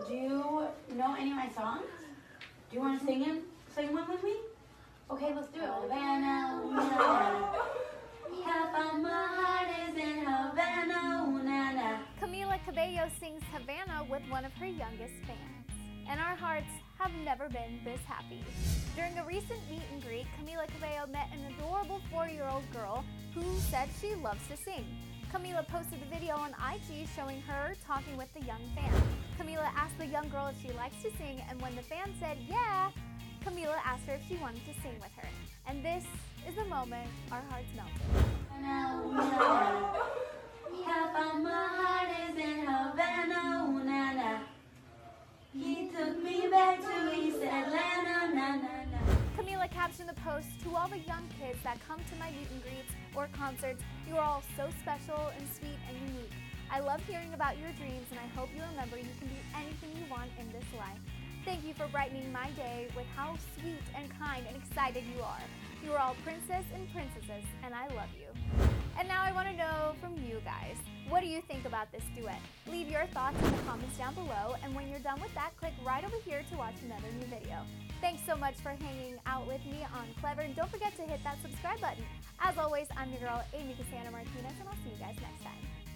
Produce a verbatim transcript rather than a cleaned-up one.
Do you know any of my songs? Do you want to sing it? Sing one with me? Okay, let's do it. Havana, ooh, na, na. Half of my heart is in Havana, ooh, na, na. Camila Cabello sings Havana with one of her youngest fans. And our hearts have never been this happy. During a recent meet and greet, Camila Cabello met an adorable four-year-old girl who said she loves to sing. Camila posted a video on I G showing her talking with the young fan. Camila asked the young girl if she likes to sing, and when the fan said yeah, Camila asked her if she wanted to sing with her. And this is the moment our hearts melted. Half of my heart is in Havana, ooh, na, na. He took me back to East Atlanta, na, na, na. Camila captioned the post, "To all the young kids that come to my meet and greets or concerts, you are all so special and sweet and unique. I love hearing about your dreams, and I hope you remember you can do anything you want in this life. Thank you for brightening my day with how sweet and kind and excited you are. You are all princess and princesses, and I love you." And now I want to know from you guys, what do you think about this duet? Leave your thoughts in the comments down below, and when you're done with that, click right over here to watch another new video. Thanks so much for hanging out with me on Clevver, and don't forget to hit that subscribe button. As always, I'm your girl, Amy Cassandra Martinez, and I'll see you guys next time.